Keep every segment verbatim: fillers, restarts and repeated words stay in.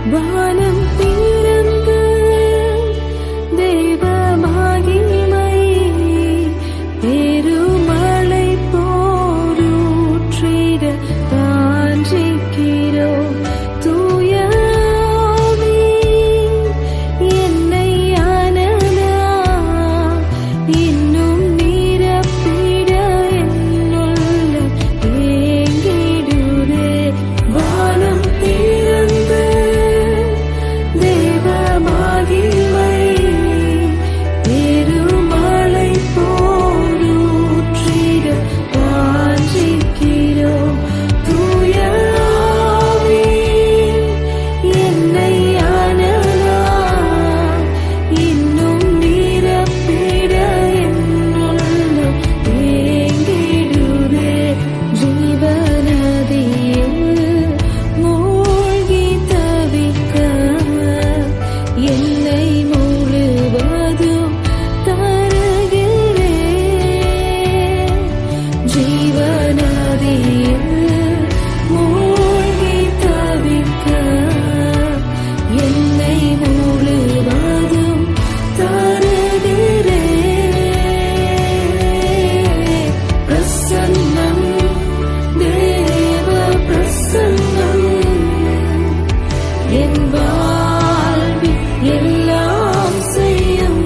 வானம் திறந்து தேவ மகிமை பெருமழை போரூற்றிட வாஞ்சிக்கிறோம். தூய ஆவி என்னை அனலா இன்னும் நிரப்பிட என்னுள்ள ஏங்கிடுதே. வானம் திறந்து தேவ மகிமை பெருமழை போரூற்றிட வாஞ்சிக்கிறோம். தூய ஆவி என்னை அனலா இன்னும் நிரப்பிட என்னுள்ள ஏங்கிடுதே. ஜீவநதியில் மூழ்கி தவிக்க என்னை முழுவதும் தருகிறேன். ஜீவநதியில் மூழ்கி தவிக்க என்னை முழுவதும் தருகிறேன். பிரசன்னம் தேவ பிரசன்னம் என் வாழ்வில் எல்லாம் செய்யும்.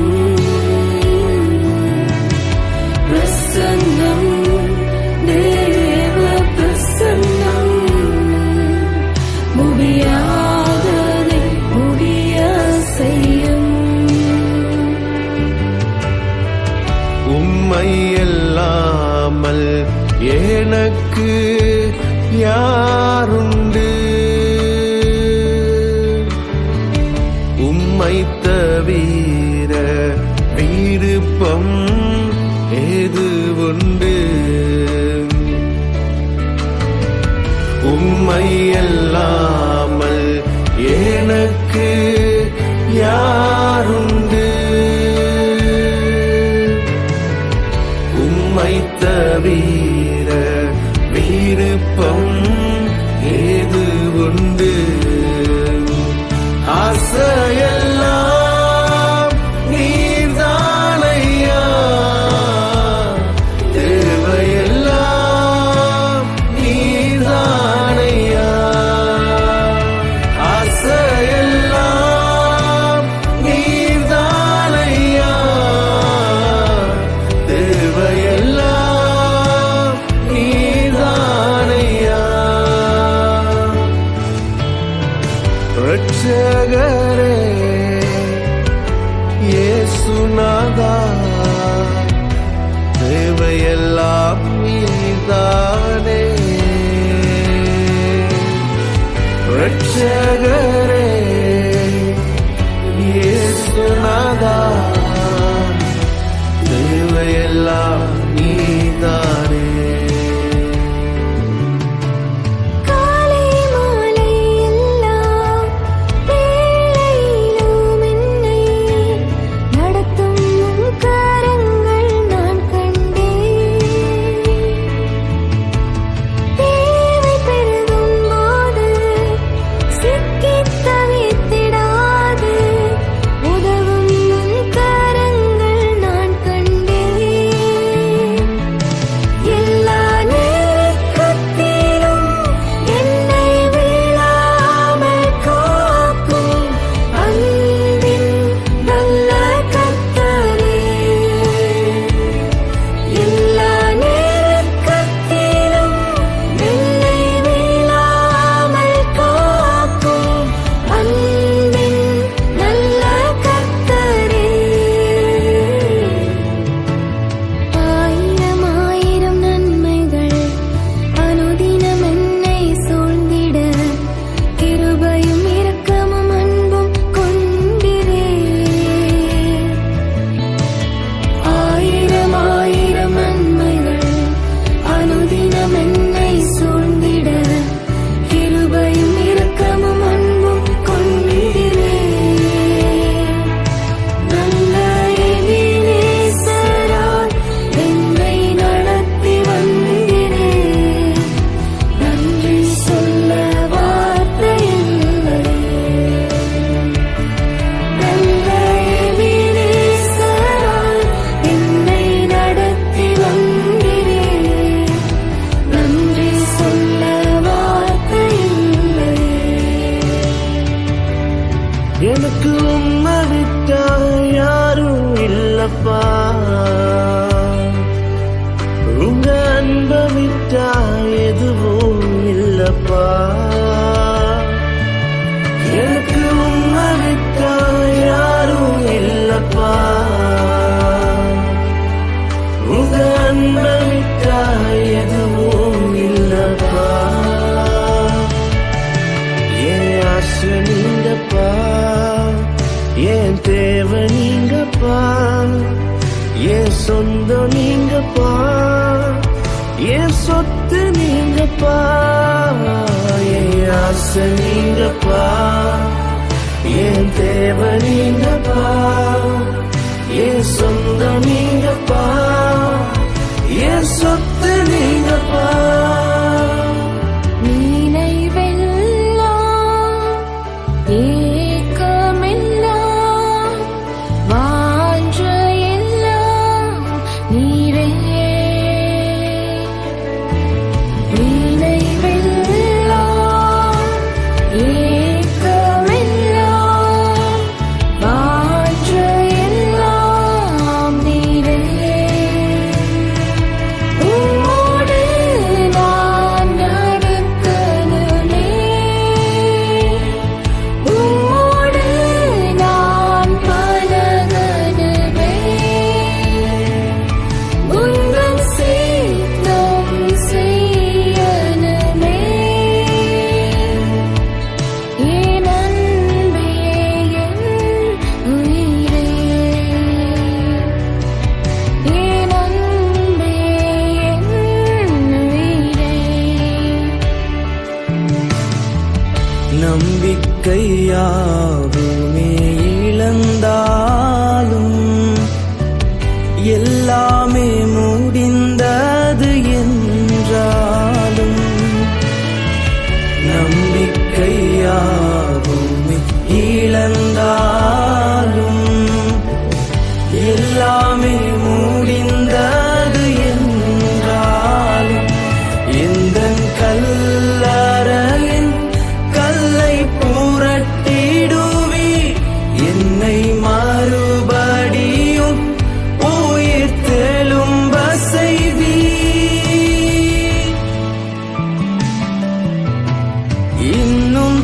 பிரசன்னம் தேவ பிரசன்னம் முடியாததை முடிய செய்யும். உம்மை இல்லாமல் எனக்கு யாருண்டு? உம்மை தவிர விருப்பம் ஏது உண்டு? உம்மை இல்லாமல் எனக்கு யாருண்டு? உம்மை தவிர விருப்பம் ஏது உண்டு? ஆசையெல்லாம் நீர்தானையா, தேவையெல்லாம் நீர்தானையா. ஆசையெல்லாம் நீர்தானையா, தேவையெல்லாம் நீர்தானையா. ரட்சகரே இயேசுநாதா, தேவையெல்லாம் நீர்தானே. ரட்சகரே இயேசுநாதா, தேவையெல்லாம் நீர்தானே. காலை மாலை எல்லா வேளையிலும் என்னை நடத்தும் உம் கரங்கள் நான் கண்டேன். தேவை பெருகும் போது சிக்கித் தவிக்கிறேன். எனக்கு உம்மை விட்டா யாரும் இல்லப்பா, உங்க அன்பை விட்டா எதுவும் இல்லப்பா. எனக்கு உம்மை விட்டா யாரும் இல்லப்பா, உங்க அன்பை விட்டா எதுவும் இல்லப்பா. என் ஆசை நீங்கப்பா, என் தேவை நீங்கப்பா, என் சொந்தம் நீங்கப்பா, என் சொத்து நீங்கப்பா. என் ஆசை நீங்கப்பா, என் தேவை நீங்கப்பா, என் சொந்தம் நீங்கப்பா, என் சொத்து நீங்கப்பா. நம்பிக்கையாவுமே இழந்தாலும் எல்லாமே முடிந்தது என்றாலும், நம்பிக்கையாவுமே இழந்தாலும் எல்லாமே முடிந்தது என்றாலும், எந்த கல்லறையின் கல்லை புரட்டிடுவி, என்னை மறுபடியும் உயிர் தெழும்ப செய்வி. இன்னும்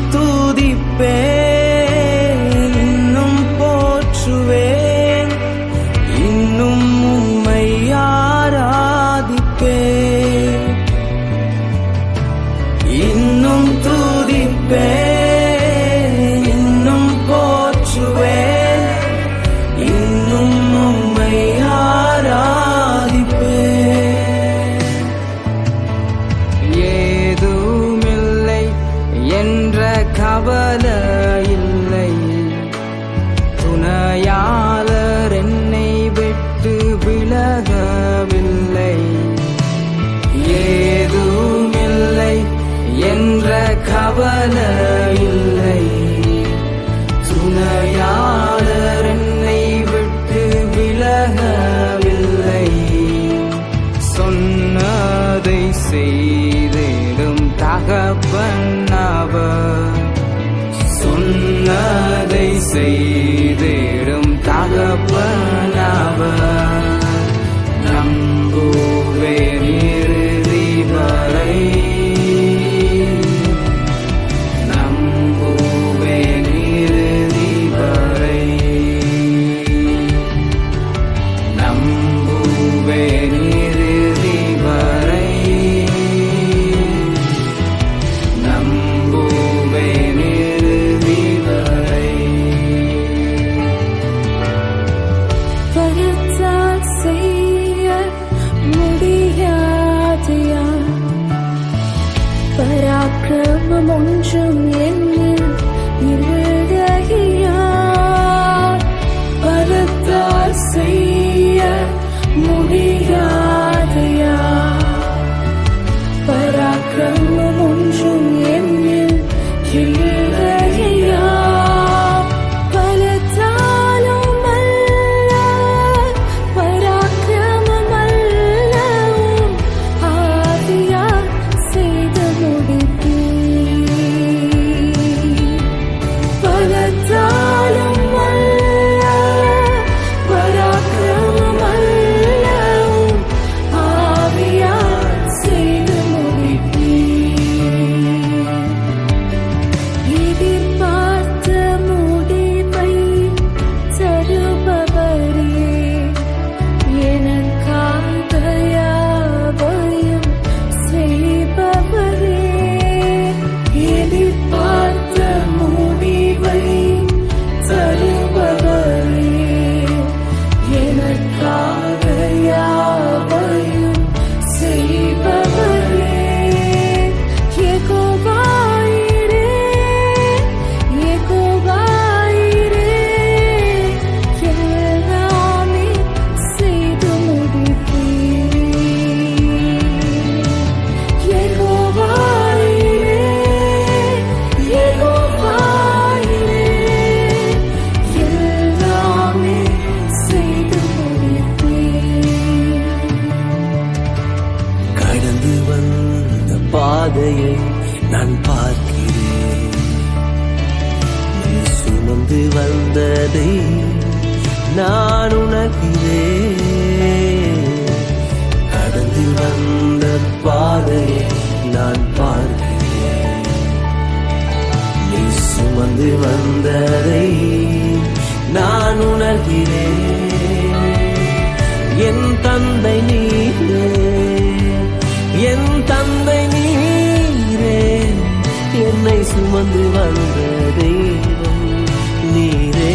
துதிப்பேன், இன்னும் போற்றுவேன், இன்னும் உம்மை ஆராதிப்பேன். இன்னும் துதிப்பேன், இன்னும் போற்றுவேன், இன்னும் உம்மை ஆராதிப்பேன். ஏதுமில்லை என்ற கவலை இல்லை, துணையாளர் என்னை விட்டு விலகவில்லை. ஏதுமில்லை என்ற கவலை இல்லை, துணையாளர் என்னை விட்டு விலகவில்லை. சொன்னதை செய்திடும் தகப்பன் அவர், சொன்னதை செய்திடும் தகப்பன் அவர். நம்புவேன் இறுதி வரை, நம்புவேன் இறுதி வரை, நம்புவேன் இறுதி வரை, நம்புவேன் இறுதி வரை. பரத்தால் செய்ய முடியாதையா, பராக்கிரமம் ஒன்றும் என்னில் இல்லையா. பரத்தால் செய்ய முடியாதையா, பராக்கிரமம் ஒன்றும் என்னில் இல்லையா. பலத்தாலும் அல்ல, பராக்கிரமம் அல்லவும் ஆவியால் செய்து முடிப்பீர். பலத்தால் சுமந்து வந்ததை நான் உணர்கிறேன். கடந்து வந்த பாதையை நான் பார்க்கிறேன். நீ சுமந்து வந்ததை நான் உணர்கிறேன். என் தந்தை நீரே, என் தந்தை நீரே, என்னை சுமந்து வந்த தெய்வம் நீரே.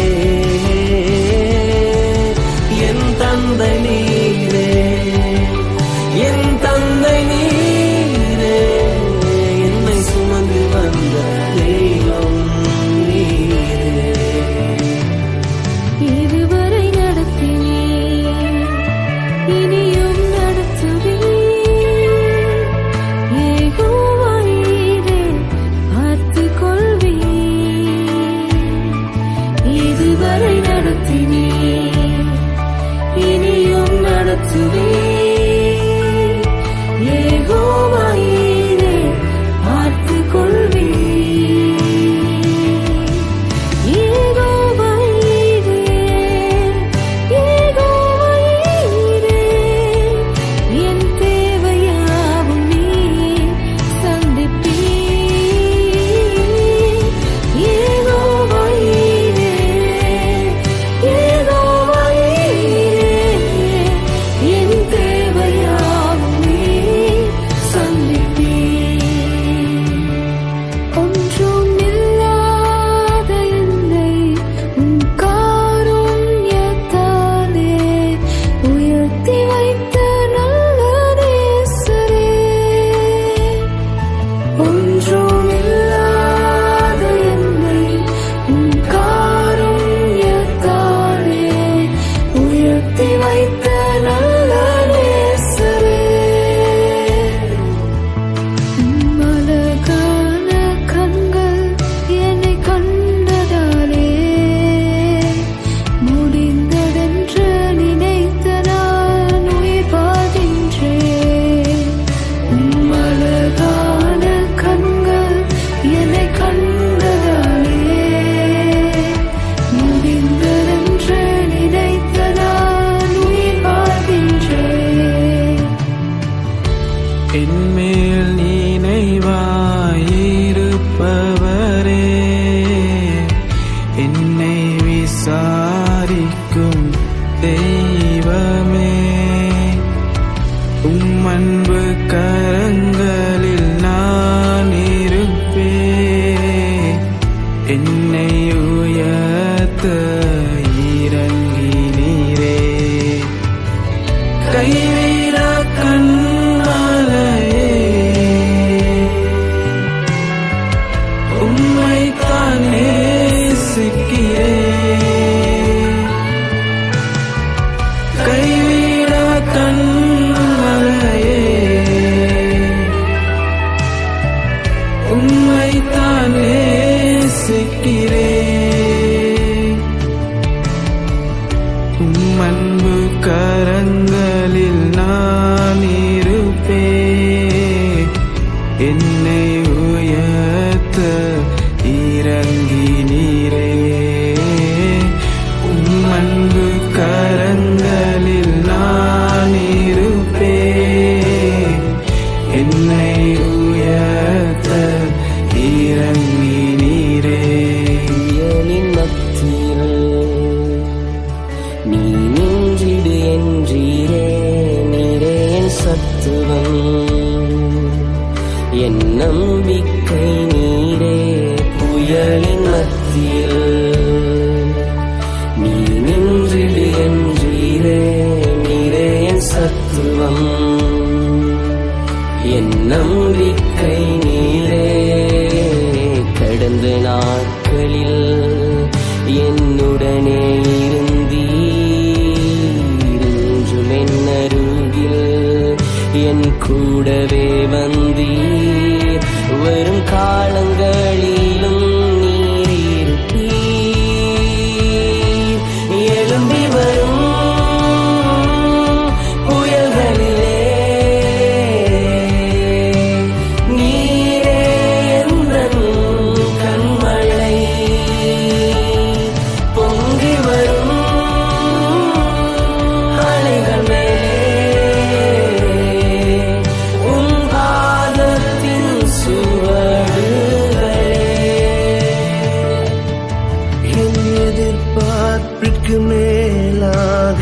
என் தந்தை நீரே, என் தந்தை நீரே, என்னை சுமந்து வந்த தெய்வம் நீரே. இதுவரை நடத்தினீர், இனியும் நடத்துவீர். யெகோவாயிரே, பார்த்துக் கொள்வீர். இதுவரை நடத்தினீர், இனியும் நடத்துவீர். யெகோவாயிரே, பார்த்துக் கொள்வீர். யெகோவாயிரே, யெகோவாயிரே, என் தேவையாவும் நீர் சந்திப்பீர். யெகோவாயிரே, யெகோவாயிரே, என் தேவையாவும் நீர் சந்திப்பீர். ஒன்றும் இல்லாத என்னை உம் காருண்யத்தாலே உயர்த்தி வைத்த நல்ல நேசரே. ஒன்றும் இல்லாத என்னை உம் காருண்யத்தாலே உயர்த்தி வைத்த நல்ல நேசரே. உம் அழகான கண்கள் என்னை கண்டதாலே முடிந்ததென்று நினைத்த நான் உயிர் வாழ்கின்றேன். உம் அழகான கண்கள் என்னை கண்டதாலே முடிந்ததென்று நினைத்த நான் உயிர் வாழ்கின்றேன். என்மேல் நினைவாயிருப்பவரே, என்னை விசாரிக்கும் தெய்வமே, உம் அன்பு கரங்களில் நான் இருப்பேன். என்னை உயர்த்த இறங்கினீரே. கைவிடா கண்மலையே, உம்மைத்தான் நேசிக்கிறேன். கைவிடா கண்மலையே, உம்மைத்தான் நேசிக்கிறேன். உம் அன்பு கரங்களில் நான் இருப்பேன். என்னை உயர்த்த இறங்கினீரே. உம் அன்பு கரங்களில் நான் இருப்பேன். என்னை உயர்த்த இறங்கினீரே. புயலின் மத்தியில் நீ நின்றிடு என்றீரே. நீரே என் சத்துவம், என் நம்பிக்கை நீரே. புயலின் மத்தியில் நீ நின்றிடு என்றீரே. நீரே என் சத்துவம், என் நம்பிக்கை நீரே. கடந்த நாட்களில் என்னுடனே இருந்தீர். இன்றும் என் அருகில் என் கூடவே வந்தீர். வரும் காலங்களிலும் நீர் இருப்பீர்.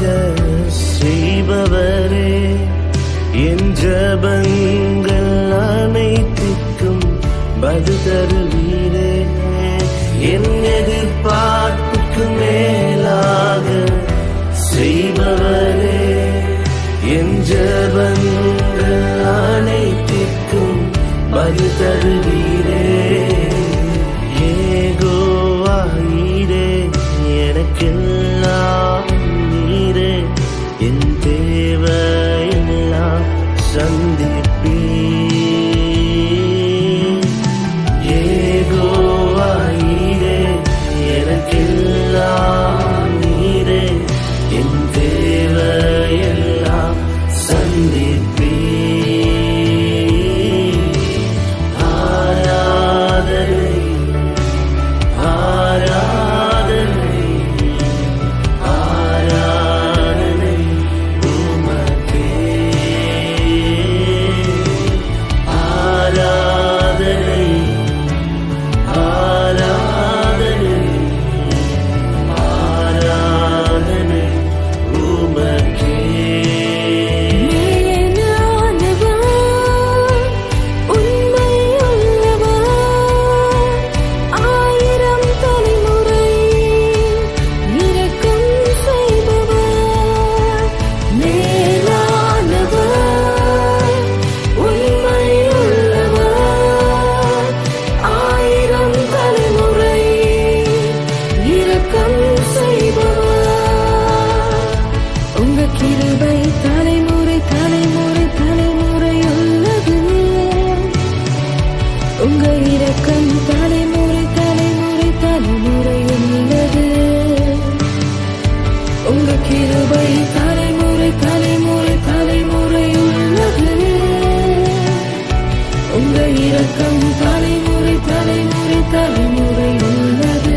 செய்பவரே, என் ஜபங்கள் அனைத்திற்கும் பதில் தருவீரே. என் எதிர்பார்ப்புக்கு மேலாக செய்பவரே, என் ஜபங்கள் அனைத்திற்கும் பதில் தருவீரே. ஏகோவாயிரே, எனக்கெல்லாம் நீரே, என் தேவையெல்லாம் சந்திப்பீர். ஏகோவாயிரே, எனக்கெல்லாம் நீரே, என் தேவையெல்லாம் சந்திப்பீர். ஆராதனை ஆராதனை ஆராதனை உமக்கே. ஆராதனை ஆராதனை ஆராதனை உமக்கே. கிருபை தலைமுறை தலைமுறை தலைமுறையுள்ளது. உங்க இரக்கம் தலைமுறை தலைமுறை தலைமுறையுள்ளது. உங்க கிருபை தலைமுறை தலைமுறை தலைமுறையுள்ளது. உங்க இரக்கம் தலைமுறை தலைமுறை தலைமுறையுள்ளது.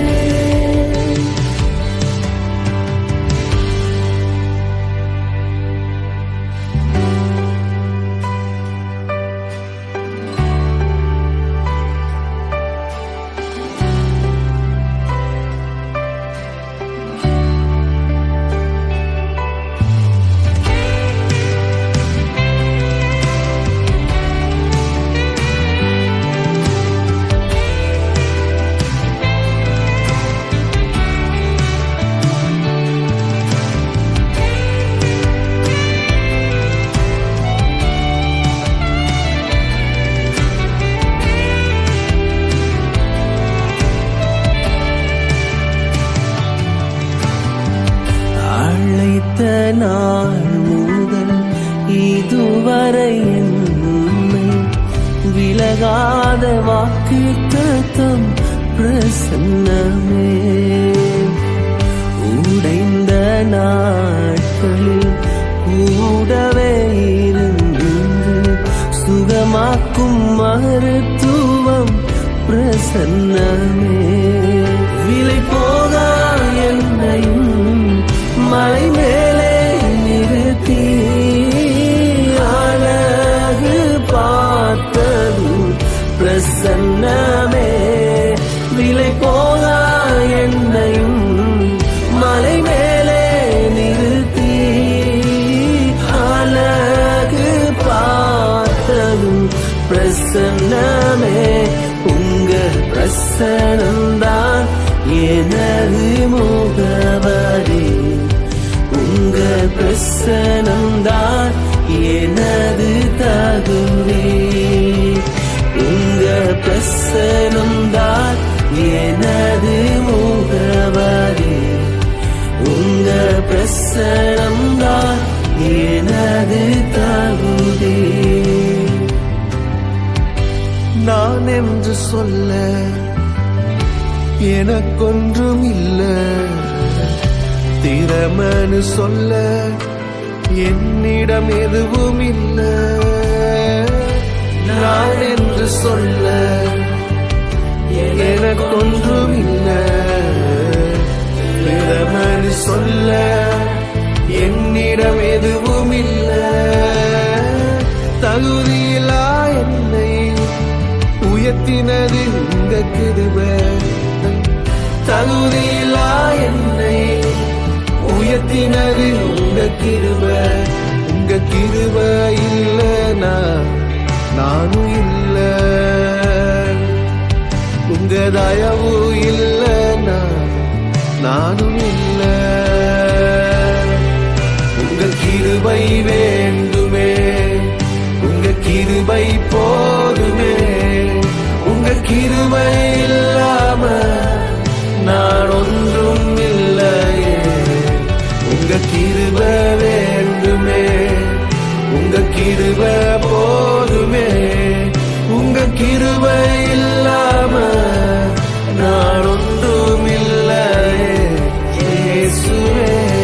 நாள் முதல் இதுவரை என்னை விலகாத வாக்குத்தத்தம் பிரசன்னமே. உடைந்த நாட்களில் கூடவே இருந்து சுகமாக்கும் மருத்துவம் பிரசன்னமே. விலை போகா என்னையும் மலை மேலே நிறுத்தி அழகு பார்த்ததும் பிரசன்னமே. விலை போகா என்னையும் மலை மேலே நிறுத்தி அழகு பார்த்ததும் பிரசன்னமே. உங்க பிரசனம்தான் எனது முகவரி. உங்க பிரசனம்தான் எனது தகுதி. உங்க பிரசனம்தான் எனது முகவரி. உங்க பிரசனம்தான் எனது தகுதி. நான் என்று சொல்ல எனக்கொன்றும் இல்ல, திறமனு சொல்ல என்னிடம் எதுவும் இல்ல. நான் என்று சொல்ல எனக்கொன்றும் இல்ல, திறமனு சொல்ல என்னிடம் எதுவும் இல்ல. தகுதியில்லா என்னை உயர்த்தினது உங்க கிருபை. தகுதியில்லா என்னை உயர்த்தினது கிருபை உங்க கிருபை இல்லைனா நானும் இல்ல, உங்க தயவு இல்லைனா நானும் இல்ல. உங்க கிருபை வேண்டுமே, உங்க கிருபை போதுமே, உங்க கிருபை இல்லாம நான் ஒன்றும் இல்லையே. உங்க கிருபை வேண்டுமே, உங்க கிருபை போதுமே, உங்க கிருபை இல்லாம நான் ஒன்றும் இல்லையே இயேசுவே.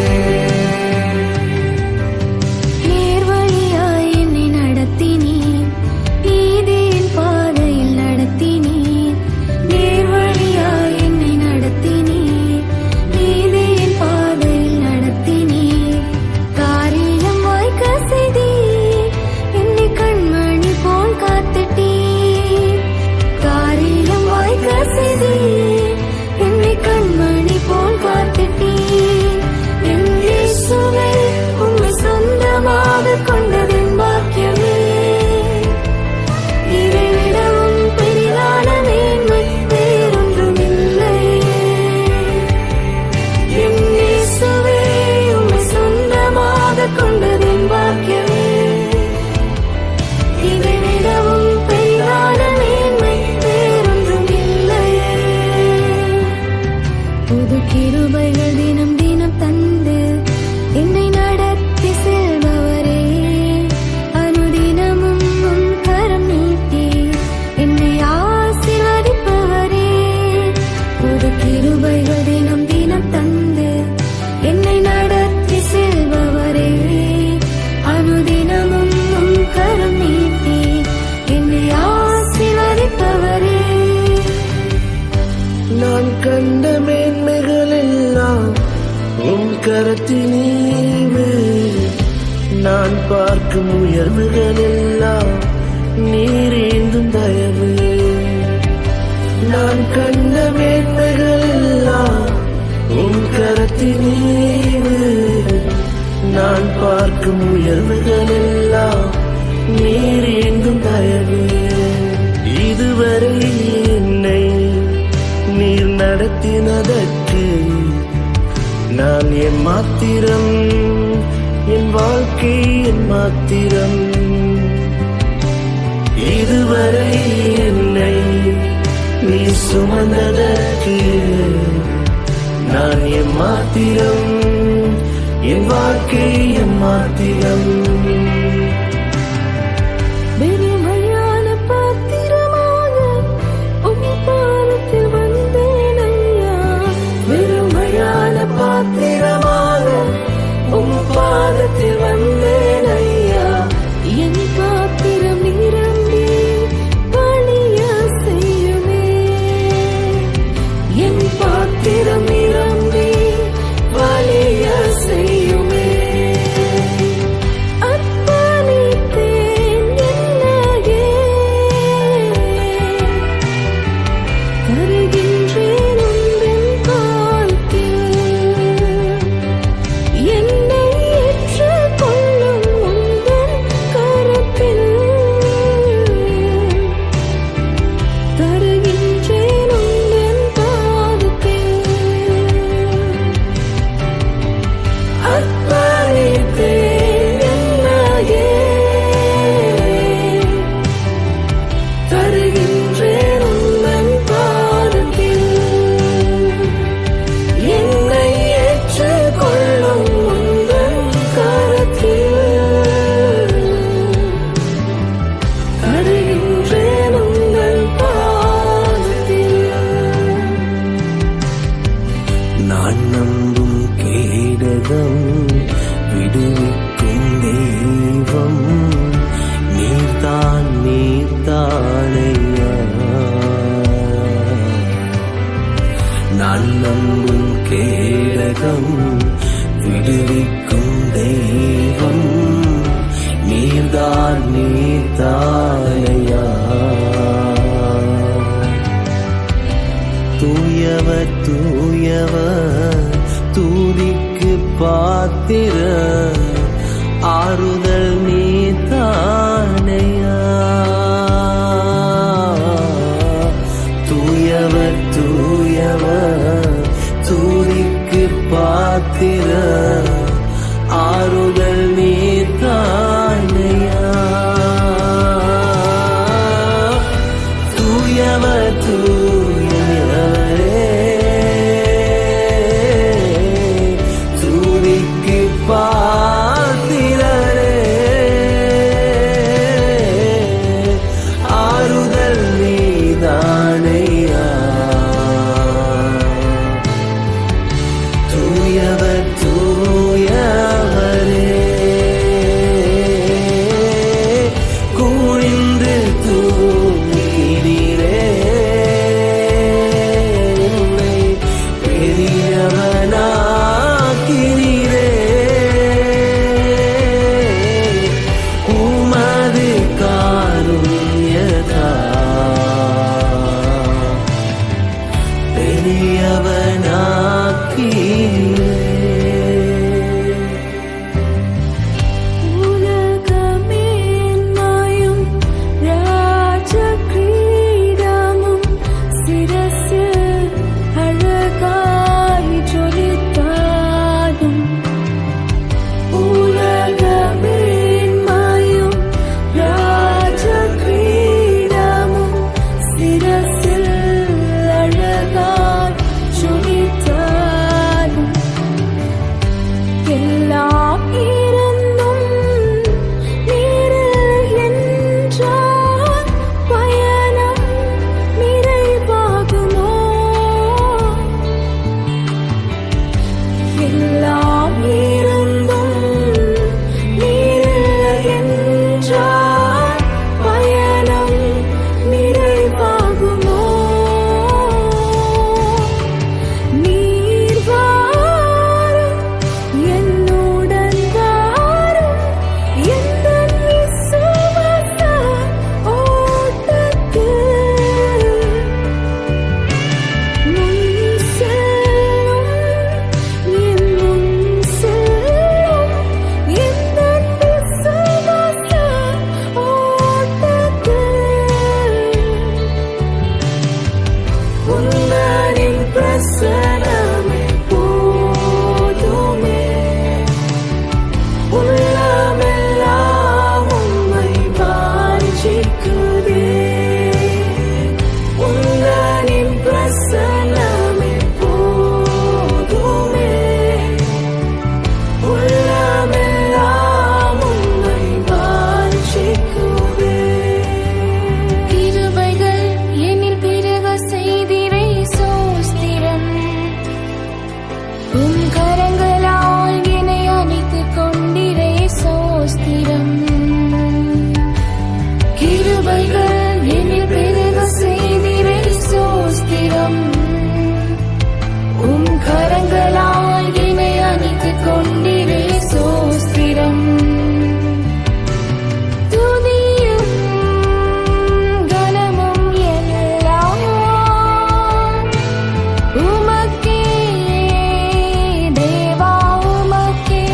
கரத்தினீவே நான் பார்க்கும் உயர்வுகள் எல்லாம் நீரேந்தும் தயவு. நான் கண்ட மேன்மைகள் எல்லாம் உன் கரத்தினீவே நான் பார்க்கும் உயர்வுகள் எல்லாம் நீரேந்தும் தயவு. இதுவரை என்னை நீர் நடத்தினதற்கு நான் என் மாத்திரம், என் வாழ்க்கை என் மாத்திரம். இதுவரை என்னை நீ சுமந்ததற்கு நான் என் மாத்திரம், என் வாழ்க்கை என் மாத்திரம். வெறுமையான பாத்திரமாக உன் பாதத்தில் வந்தேன் ஐயா, வெறுமையான பாத்திரமாக உம் பாதத்தில் வந்தேன் ஐயா. என் பாத்திரம் நிரம்பி பணிய செய்யுமே, என் பாத்திரம் நிரம்பி பணிய செய்யுமே. அர்ப்பணித்தேன் என்னையே, தருகின்றேன் உந்தன் காலத்தில். என்னை ஏற்றுக்கொள்ளும் உந்தன் கரத்தில், தருகின்றேன் உந்தன் பாதத்தில். அர்ப்பணித்தேன் என்னையே, தருகின்றேன் உந்தன் பாதத்தில். என்னை ஏற்றுக்கொள்ளும் உந்தன் கரத்தில், தருகின்றேன் உந்தன் பாதத்தில். நான் நம்பும் கேடகம் விடுவிக்கும் தெய்வம் நீர்தான் நீர்தானையா. நான் நம்பும் கேடகம் விடுவிக்கும் தெய்வம் நீர்தான் நீர்தானையா. தூயவர் தூயவர் தூதிக்கு பாத்திர ஆறுதல் நீதானையா. தூயவர் தூயவர் தூரிக்கு பாத்திர ஆறுதல் நீதானையா. தூயவர் தூயவரே தூரிக்கு பாத்திரரே ஆறுதல் நீதானையா. தூயவர் தூயவரே குனிந்து தூக்கிறீரே என்னை பெரியவனாக்கிறீரே. உமது காருண்யதா பெரியவனாக்கிறீரே. உலகமேன்மையும் ராஜகிரீடமும் சிரசில் அழகாய் ஜொலித்தாடும். உலகமேன்மையும் ராஜகிரீடமும் சிரசில் அழகாய் ஜொலித்தாடும். எல்லாம் இருந்தும் நீரில் என்றால் பயணம் நிறைவாகுமோ? எல்லாம் இருந்தும் நீரில் என்றால் பயணம் நிறைவாகுமோ? நீர் வாரும் என்னுடன் வாரும் எந்தன் விசுவாச ஓட்டத்தில் முன் செல்லும் என் முன் செல்லும் எந்தன் விசுவாச ஓட்டத்தில். உன்னரின் பிரசனமே போதுமே. உள்ளமெல்லாம் உம்மை வாஞ்சிக்குதே. உன்னரின் பிரசனமே போதுமே. உள்ளமெல்லாம் உம்மை வாஞ்சிக்குதே. கிருபைகள் என்னில் பெருக செய்திரை சோஸ்திரம். உம் கரங்களால் என்னை அணைத்துக் கொண்டிரை சோஸ்திரம். கிருபைகள் என்னில் பெருக செய்திரை சோஸ்திரம். உம் கரங்களால் என்னை அணைத்துக் கொண்டிரை சோஸ்திரம். துதியும் கனமும் எல்லாம் உமக்கே தேவா உமக்கே.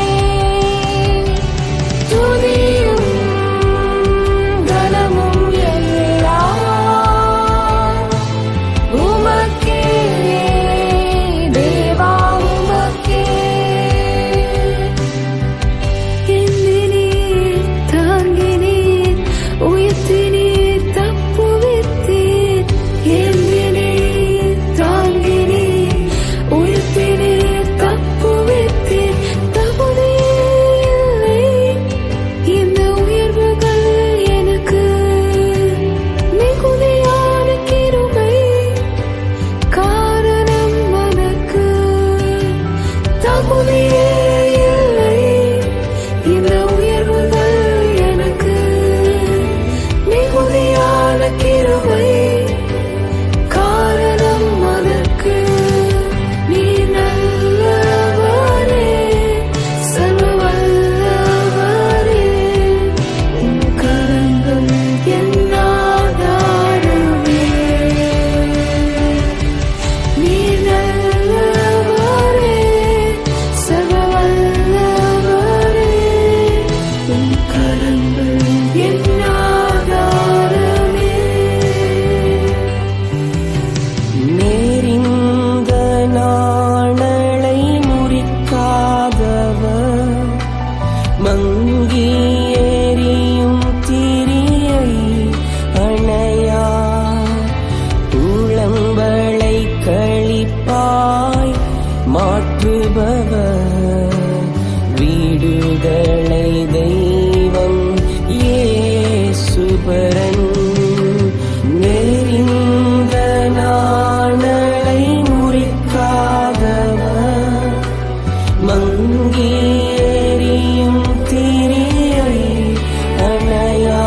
துதியும் கனமும் எல்லாம் உமக்கே தேவா உமக்கே. எந்தினீர் தாங்கினீர் உயர்த்தினீர் தப்புவித்தீர். எந்தினீர் தாங்கினீர் உயர்த்தினீர் தப்புவித்தீர். தகுதியில்லை இந்த உயர்வுகள் எனக்கு. மிகுதியான கிருபை காரணம் உனக்கு. தகுதியே இல்லை இந்த உயர்வுகள் எனக்கு. மிகுதியான கிருபை காரணம் அதற்கு. நீ நல்லவரே சர்வ வல்லவரே. உம் கரங்கள் என் ஆதாரமே. நீ நல்லவரே சர்வ மாற்றுபவர் வீடுகளை தெய்வம் இயேசுபரன் நெறிந்த நாணலை முறிக்காதவர் மங்கேறியும் திரியை அணையா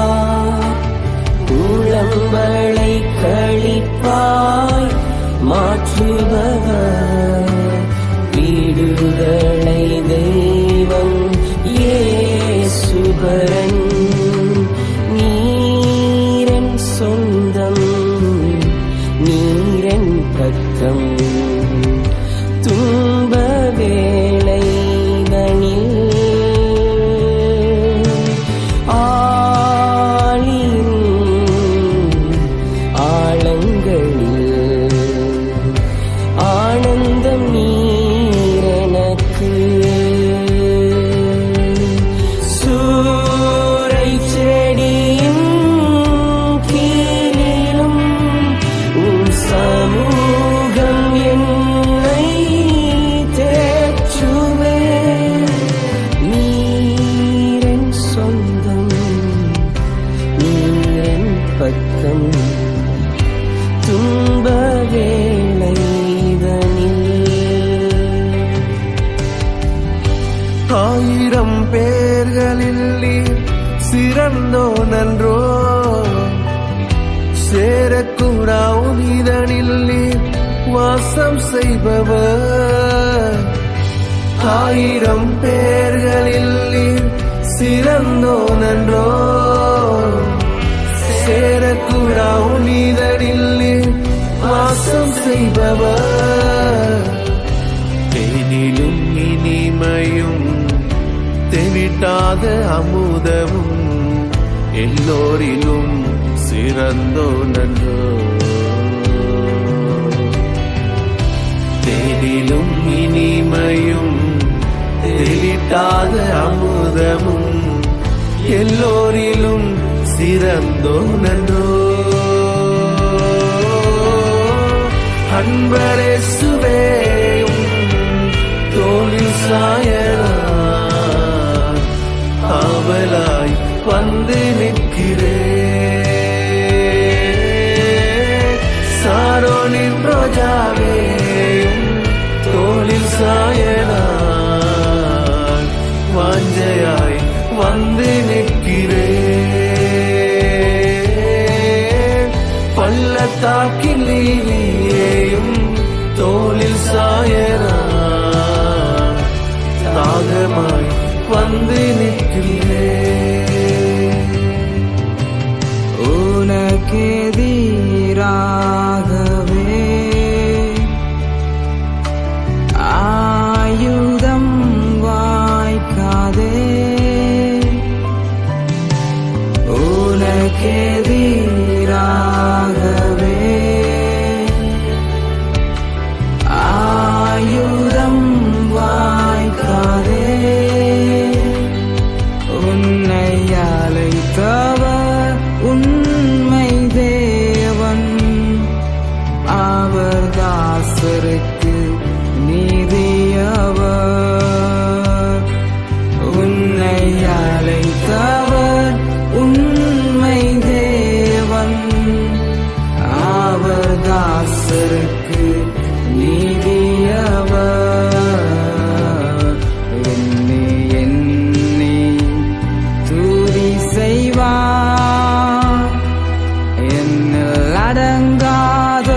உளம்பலை களிப்பாய் மாற்றுபவர் வீடுகளை தெய்வம் இயேசுபரன் நீரன் சொந்தம் நீரன் பக்கம் துன்ப வேளைதனில் ஆழியின் ஆழங்களில் ஆனந்தம் நீரெனக்கு சூரை செடியின் கீழிலும் உன் சமூகம் என்னை தேற்றுவே நீரன் சொந்தம் நீரன் பக்கம் துன்ப வேளைதனில் ஆயிரம் பேர்களில் நீர் சிறந்தோ நன்றோ சேரக்கூடா உனிதனில் நீர் வாசம் செய்பவர் ஆயிரம் பேர்களில் நீர் சிறந்தோ நன்றோ சேரக்கூடா உனிதனில் நீர் வாசம் செய்பவர் தேனிலும் இனிமையும் தெவிட்டாத அமுதமும் எல்லோரிலும் சிறந்தோ நன்றோ தேனிலும் இனிமையும் தெவிட்டாத அமுதமும் எல்லோரிலும் சிறந்தோ நன்றோ அன்பரேசுவே தோளில் சாயலாய் ஆவலாய் வந்து நிற்கிறேன் சாரோனின் ரோஜாவே தோளில் சாயலாய் வாஞ்சையாய் வந்து நிற்கிறேன் பள்ளத்தாக்கில் நீலியேயும் தோளில் சாயலாய் தாகமாய் வந்து நிற்கிறேன் உனக்கெதிராகவே ஆயுதம் வாய்க்காதே உனக்கெதிராகவே ஆயுதம் வாய்க்காதே உன்னை அழைத்தவர் உண்மை தேவன் அவர் தாசருக்கு நீதியவர் உன்னை அழைத்தவர் உண்மை தேவன் அவர் தாசருக்கு நீதியவர் என்னை என்னை துதி செய்வார் என்னில் அடங்காத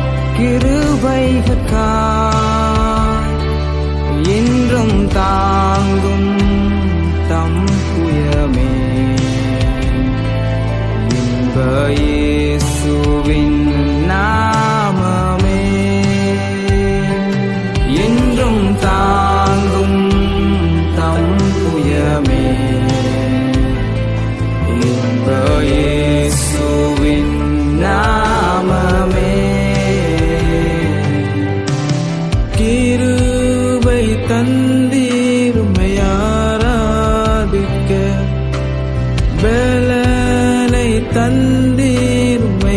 கிருபைகளுக்காய் என்றும் தாங்கும் தம் புயமே இன்ப இயேசுவின் நாமமே என்றும் தாங்கும் தம் புயமே இன்ப இயேசுவின் நாமமே கிருபை தந்தீருமையாராதிக்க பலனை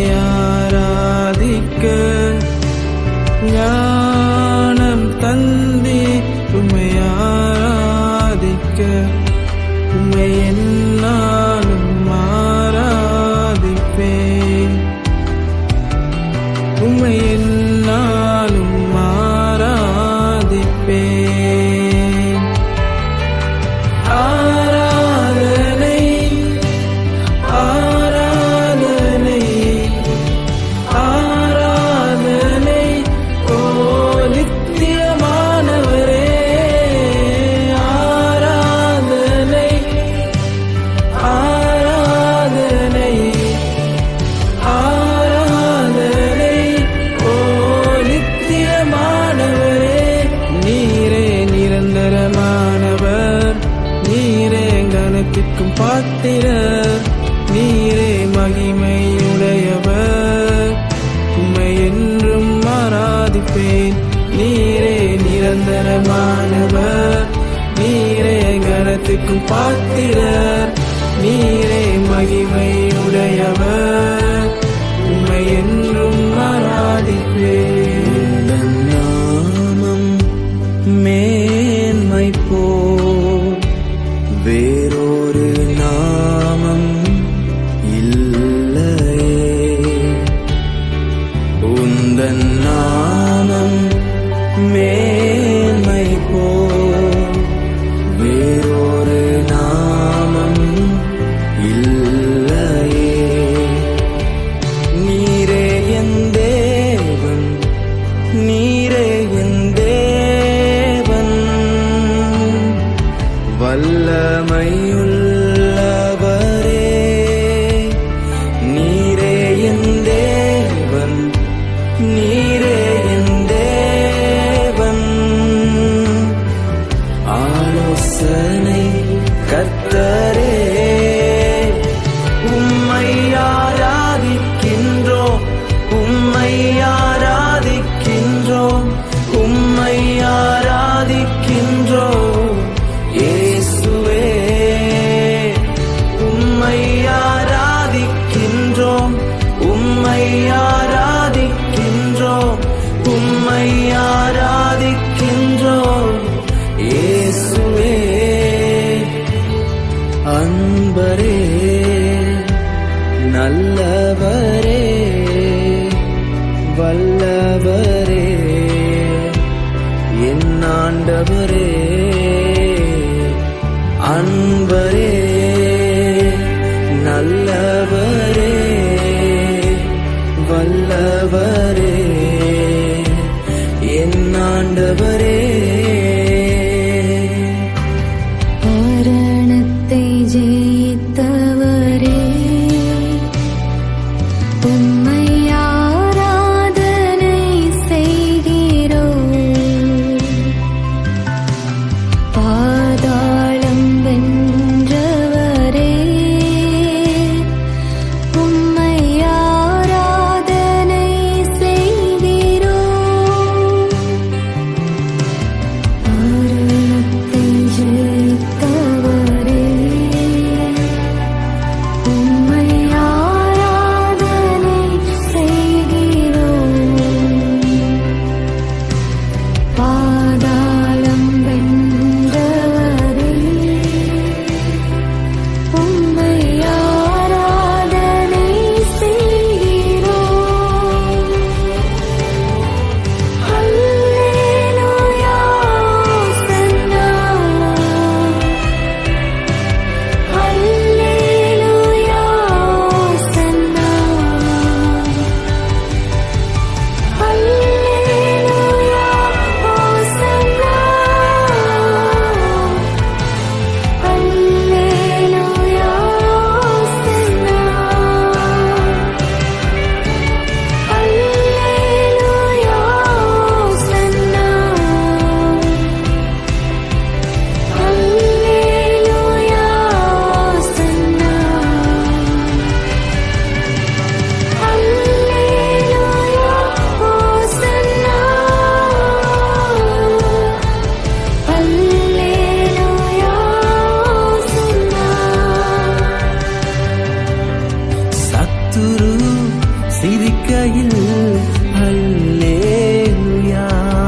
தந்தீருமையாராதிக்க ஞானம் தந்த ஆராதிப்பேன். ஆராதனை ஆராதனை ஆராதனை ஓ நித்தியமானவரே. ஆராதனை ஆராதனை ஆராதனை ஓ நித்தியமானவரே. நீரே நிரந்தரமானவர், நீரே கனத்திற்கும் பாத்திரர், நீரே மகிமையுடையவர், உம்மை என்றும் ஆராதிப்பேன். நீரே நிரந்தரமானவர், நீரே கனத்திற்கும் பாத்திரர், நீரே மகிமையுடையவர், உம்மை என்றும் ஆராதிப்பேன். நாமம் மேன்மை போல் வேறொரு நாமம் இல்லையே. உந்தன் நாமம் மேன்மை போல் வேறொரு நாமம் இல்லையே. நீரே என் தேவன், நீரே என் தேவன், வல்லமையுள்ளவரே. நீரே என் தேவன், நீரே என் தேவன், ஆலோசனை கர்த்தரே. உம்மை ஆராதிக்கின்றோம், உம்மை ஆராதிக்கின்றோம், உம்மை ஆராதிக்கின்றோம் இயேசுவே. உம்மை ஆராதிக்கின்றோம், உம்மை ஆராதிக்கின்றோம், உம்மை ஆராதிக்கின்றோம் இயேசுவே. அன்பரே நல்லவரே வல்லவரே என் ஆண்டவரே. அன்பரே நல்லவரே வல்லவரே என் ஆண்டவரே. மரணத்தை ஜெயித்தவரே, உம்மை ஆராதனை செய்கிறோம். பாதாளம் வென்றவரே, உம்மை ஆராதனை செய்கிறோம். மரணத்தை ஜெயித்தவரே, உம்மை ஆராதனை செய்கிறோம். பாதாளம் வென்றவரே, உம்மை ஆராதனை செய்கிறோம். அல்லேலூயா சன்னா, அல்லேலூயா சன்னா, அல்லேலூயா சன்னா, அல்லேலூயா சன்னா, அல்லேலூயா சன்னா, அல்லேலூயா சன்னா, அல்லேலூயா சன்னா, அல்லேலூயா சன்னா. சத்துரு சிரிக்கையில் அல்லேலூயா,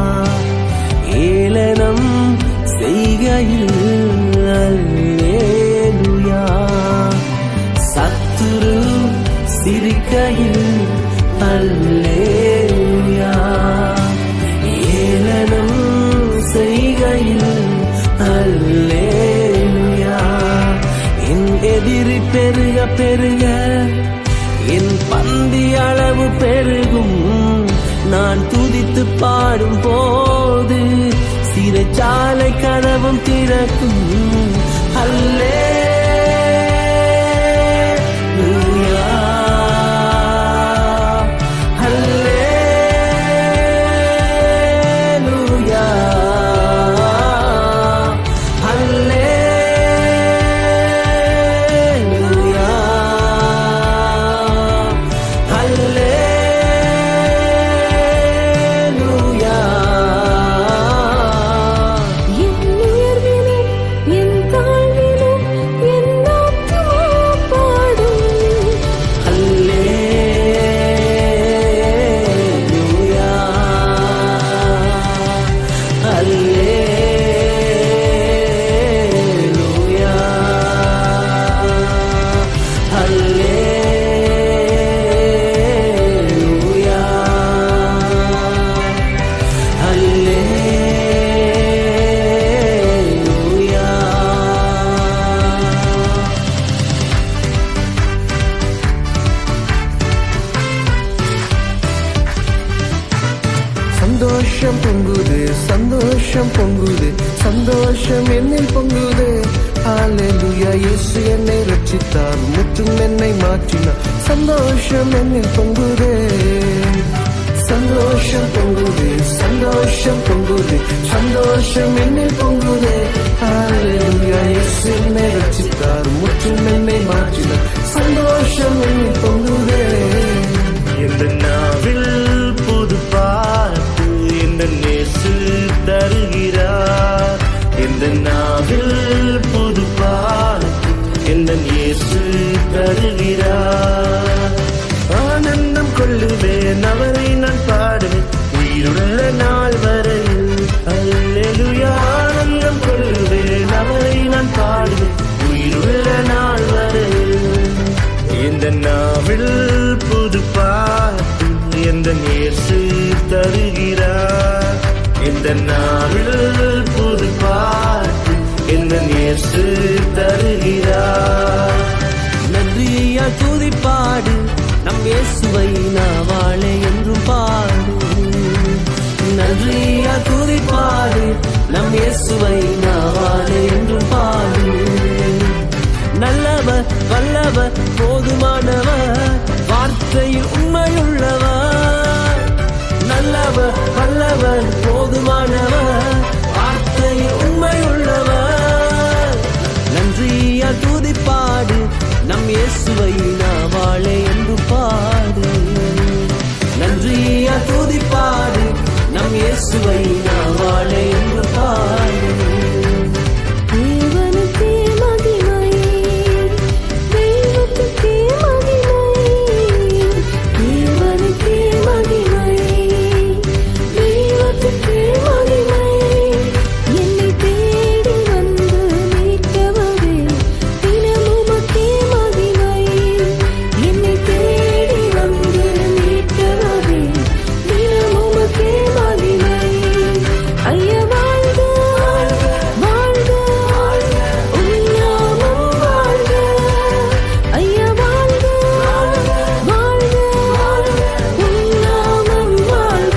ஏளனம் செய்கையில் அல்லேலூயா. சத்துரு சிரிக்கையில் அல்லேலூயா, ஏளனம் செய் பெருக என் பந்தி அளவு பெருகும். நான் துதித்து பாடும் போது சிறைச்சாலை கதவும் திறக்கும். அல்லேலூயா அல்லேலூயா அல்லேலூயா அல்லேலூயா. என் உயர்விலும் என் தாழ்விலும் என் ஆத்துமா பாடும். அல்லேலூயா அல்லேலூயா அல்லேலூயா அல்லேலூயா. சந்தோஷம் பொங்குது, சந்தோஷம் பொங்குது, சந்தோஷம் என்னில் பொங்குது. ஹalleluya, இயேசு என்னை ரட்சித்தார், முற்றும் என்னை மாற்றினார். சந்தோஷம் என்னில் பொங்குது, சந்தோஷம் பொங்குது, சந்தோஷம் பொங்குது, சந்தோஷம் என்னில் பொங்குது. ஹalleluya, இயேசு என்னை ரட்சித்தார், முற்றும் என்னை மாற்றினார். சந்தோஷம் என்னில் பொங்குது. இந்த நாவில் புது பாட்டு இந்த நேசு தருகிறார். இந்த நாவில் புது பாட்டு இந்த இயேசு தருகிறார். ஆனந்தம் கொள்ளுவேன், அவரை நான் பாடுவேன் உயிருள்ள நாள் வரையில். அல்லேலூயா. ஆனந்தம் கொள்ளுவேன், அவரை நான் பாடுவேன் உயிருள்ள நாள் வரையில். இந்த நாவில் புது பாட்டு எந்த இயேசு தருகிறார். இந்த நாவில் புது பாட்டு எந்த இயேசு தருகிறார். நன்றியா துதிப்பாடு நம் இயேசுவை நாவாளே என்றும் பாடு. நன்றியா துதிப்பாடு நம் இயேசுவை நாவாளே என்றும் பாடு. நல்லவர் வல்லவர் போதுமானவர், வார்த்தையில் உண்மையுள்ளவர். நல்லவர் வல்லவர் போதுமானவர், வார்த்தையில் உண்மையுள்ளவர். நன்றியா துதிப்பாடு நம் இயேசுவை நாவாளே என்று பாடு. நன்றியா துதிப்பாடு நம் இயேசுவை நாவாளே என்று பாடு. தேவனுக்கே மகிமை, தெய்வத்துக்கே மகிமை. தேவனுக்கே மகிமை, தெய்வத்துக்கே மகிமை. என்னை தேடி வந்து மீட்கவரே தினமும் உமக்கே மகிமை. என்னை தேடி வந்து மீட்கவரே தினமும் உமக்கே மகிமை. ஐயா வாழ்க வாழ்க உம் நாமம் வாழ்க. ஐயா வாழ்க வாழ்க உம் நாமம் வாழ்க.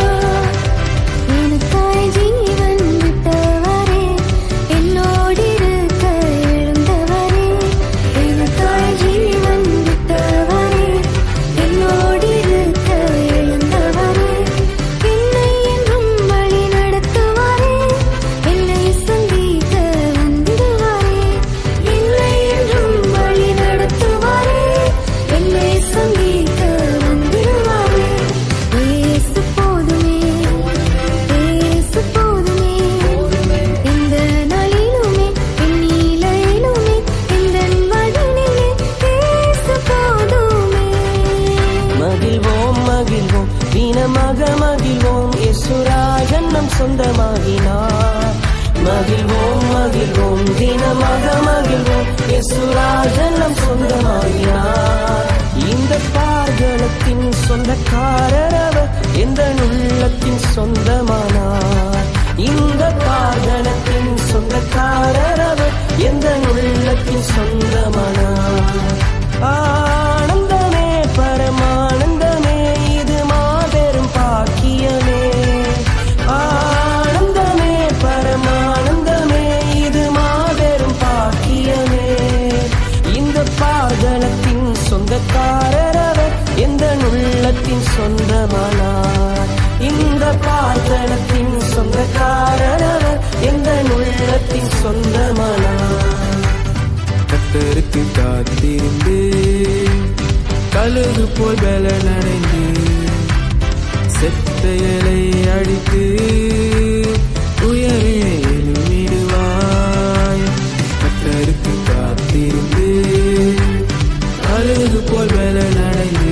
எனக்காய் ஜீவன் விட்டவரே, என்னோடிருக்க எழுந்தவரே. எனக்காய் ஜீவன் விட்டவரே, என்னோடிருக்க எழுந்தவரே. என்னை என்றும் வழி நடத்துவாரே, என்னை சந்திக்க வந்திடுவாரே. என்னை என்றும் வழி நடத்துவாரே, என்னை சந்திக்க வந்திடுவாரே. இயேசு போதுமே, இயேசு போதுமே. இந்த நாளிலுமே என் நீலையிலுமே எந்தன் மகனிலே இயேசு போதுமே. மகிழ்வோம் மகிழ்வோம் தினமாக மகிழ்வோம், இயேசுராஜன் நம் சொந்தமாகினார். மகிழ்வோம் மகிழ்வோம் தினமாக மகிழ்வோம், இயேசுராஜன் நம் சொந்தமாகினார். இந்த பார்கலத்தின் சொந்தக்காரர் அவர், எந்த உள்ளத்தின் சொந்தமானார். இந்த பார்கலத்தின் சொந்தக்காரர் அவர், எந்த உள்ளத்தின் சொந்தமானார். ஆனந்தமே பரமானந்தமே இது மாபெரும் பாக்கியமே. ஆனந்தமே பரமானந்தமே இது மாபெரும் பாக்கியமே. இந்த பாதலத்தின் சொந்தக்காரர் அவர் எந்த உள்ளத்தின் சொந்தமானார். இந்த பாதலத்தின் சொந்தக்காரர் அவர் எந்த உள்ளத்தின் சொந்தமானார். கர்த்தருக்கு காத்திருந்து கழுகு போல் பலனடைந்து செத்தையலை அடித்து உயரே எழுமிடுவாய். கர்த்தருக்கு காத்திருந்து கழுகு போல் பலனடைந்து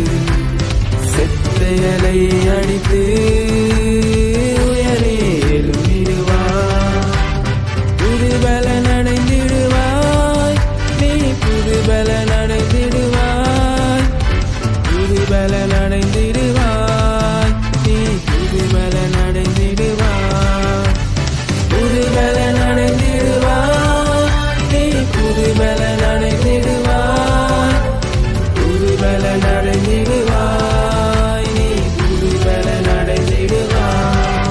செத்தையலை அடித்து உயரே எழுமிடுவாய். புது பலனடைந்திடுவாய், நீ புது பலனடைந்திடுவாய். புது பலனடைந்திடுவாய், நீ புது பலனடைந்திடுவாய். புது பலனடைந்திடுவாய், நீ புது பலனடைந்திடுவாய். புது பலனடைந்திடுவாய், நீ புது பலனடைந்திடுவாய்.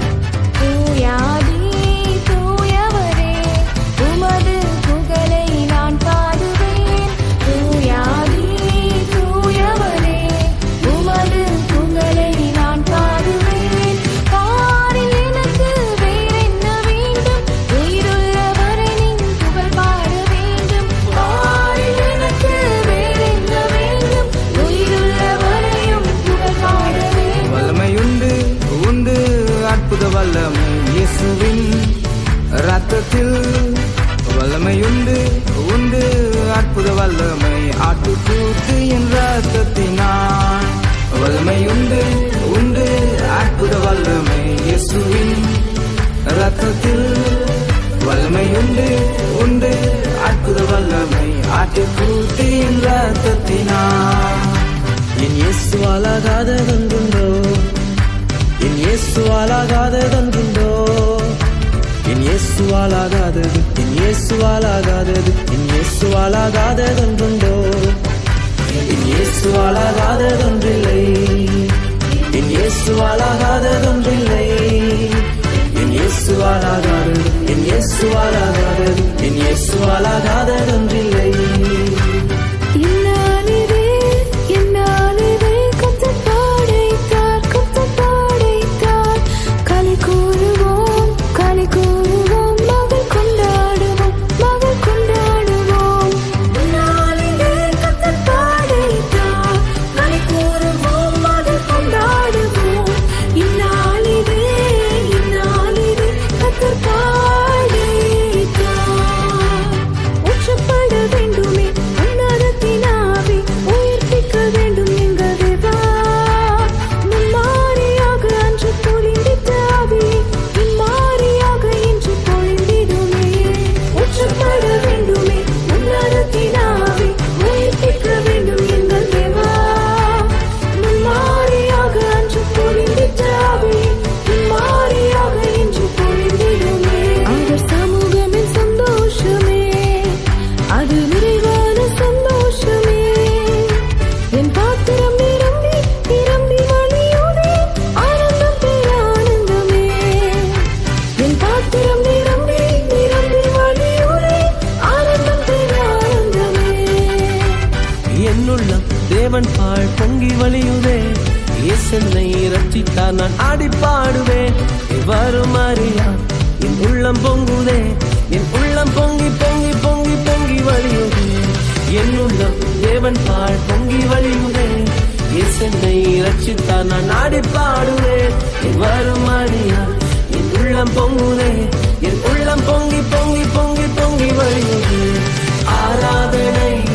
தூயாதி தூயவரே உமது புகழை நான் பாடுவேன். தூயாதி தூயவரே உமது புகழை நான் பாடுவேன். பாரில் எனக்கு வேறென்ன வேண்டும், உயிருள்ளவரை நின் புகழ் பாட வேண்டும். பாரில் எனக்கு வேறென்ன வேண்டும், உயிருள்ளவரையும் புகழ் பாட வேண்டும். வல்லமையுண்டு உண்டு அற்புத வல்லமை இயேசுவின் ரத்தத்தில். வல்லமையுண்டு உண்டு அற்புத வல்லமை ஆட்டுக்குட்டியின் ரத்தத்தினான். வல்லமையுண்டு உண்டு அற்புத வல்லமை இயேசுவின் ரத்தத்தில். வல்லமையுண்டு உண்டு அற்புத வல்லமை ஆட்டுக்குட்டியின் ரத்தத்தினான். என் இயேசுவால் ஆகாததொன்றுண்டோ, என் இயேசுவால் ஆகாததொன்றுண்டோ. என் இயேசுவால் ஆகாதது, என் இயேசுவால் ஆகாதது, என் இயேசுவால் ஆகாததொன்றுண்டோ. என் இயேசுவால் ஆகாததொன்றில்லை, என் இயேசுவால் ஆகாததொன்றில்லை. என் இயேசுவால் ஆகாதது, என் இயேசுவால் ஆகாதது, என் இயேசுவால் ஆகாததொன்றில்லை. இன்னானிதே இன்னானிதே கர்த்தர் படைத்தார், கர்த்தர் படைத்தார். களி கூறுவோம் களி கூறுவோம், மகள் கொண்டாடுவோம் மகள் கொண்டாடுவோம். இன்னானிதே கர்த்தர் படைத்தார், களி கூறுவோம் மகள் கொண்டாடுவோம். இன்னானிதே இன்னானிதே கர்த்தர் படைத்தார். ஊற்றப்பட வேண்டுமே உன்னதத்தினாவே, உயிர்ப்பிக்க வேண்டும் எங்கள் தேவா. மும்மாரியாக அன்று பொழிந்திட்ட ஆவியை இம்மாரியாக இன்று பொழிந்திடுமே. ஊற்றப்பட வேண்டுமே உன்னதத்தினாவே, உயிர்ப்பிக்க வேண்டும் எங்கள் தேவா. மும்மாரியாக அன்று பொழிந்திட்ட ஆவியை இம்மாரியாக இன்று பொழிந்திடுமே. அவர் சமூகமின் சந்தோஷமே, அது நிறைவான சந்தோஷமே. என் பாத்திரம் நிரம்பி நிரம்பி வழியுதே, ஆனந்தம் பேரானந்தமே. என் பாத்திரம் நிரம்பி நிரம்பி வழியுதே, ஆனந்தம் பேரானந்தமே. என்னுள்ளம் தேவன் பாழ் பொங்கி வழியுதே. இயேசுவை ரட்சித்தார் நான் ஆடி பாடுவேன். வரும் அறியா என் உள்ளம் பொங்குதே, என் உள்ளம் பொங்கி பொங்கி பொங்கி பொங்கி வழியுதே. என் உள்ளம் தேவன் பாழ் பொங்கி வழியுதே. இயேசுவை ரட்சித்தார் நான் ஆடி பாடுவேன். வரும் அறியா என் உள்ளம் பொங்குதே, என் உள்ளம் பொங்கி பொங்கி பொங்கி பொங்கி வழியுதே. ஆராதனை